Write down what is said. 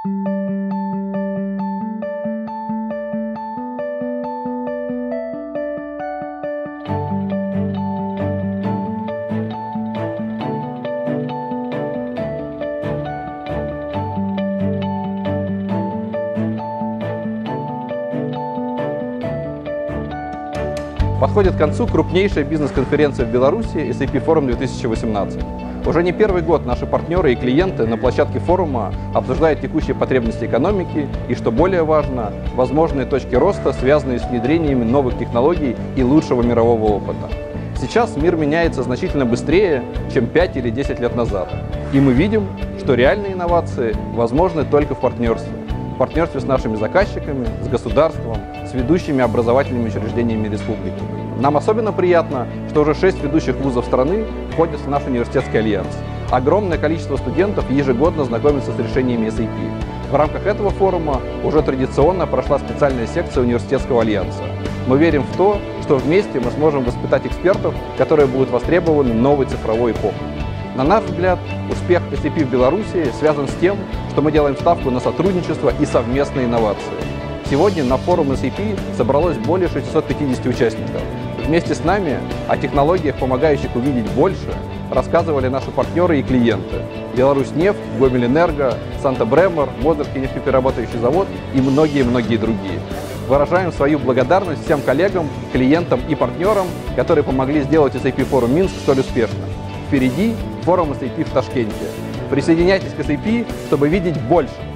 Подходит к концу крупнейшая бизнес-конференция в Беларуси SAP Forum 2018. Уже не первый год наши партнеры и клиенты на площадке форума обсуждают текущие потребности экономики и, что более важно, возможные точки роста, связанные с внедрениями новых технологий и лучшего мирового опыта. Сейчас мир меняется значительно быстрее, чем 5 или 10 лет назад. И мы видим, что реальные инновации возможны только в партнерстве. В партнерстве с нашими заказчиками, с государством, с ведущими образовательными учреждениями республики. Нам особенно приятно, что уже 6 ведущих вузов страны входят в наш университетский альянс. Огромное количество студентов ежегодно знакомится с решениями SAP. В рамках этого форума уже традиционно прошла специальная секция университетского альянса. Мы верим в то, что вместе мы сможем воспитать экспертов, которые будут востребованы новой цифровой эпохой. На наш взгляд, успех SAP в Беларуси связан с тем, что мы делаем ставку на сотрудничество и совместные инновации. Сегодня на форум SAP собралось более 650 участников. Вместе с нами о технологиях, помогающих увидеть больше, рассказывали наши партнеры и клиенты. Беларусьнефть, Гомельэнерго, Санта-Бремор, Мозырский нефтеперерабатывающий завод и многие-многие другие. Выражаем свою благодарность всем коллегам, клиентам и партнерам, которые помогли сделать SAP Forum Минск столь успешным. Впереди форум SAP в Ташкенте. Присоединяйтесь к SAP, чтобы видеть больше.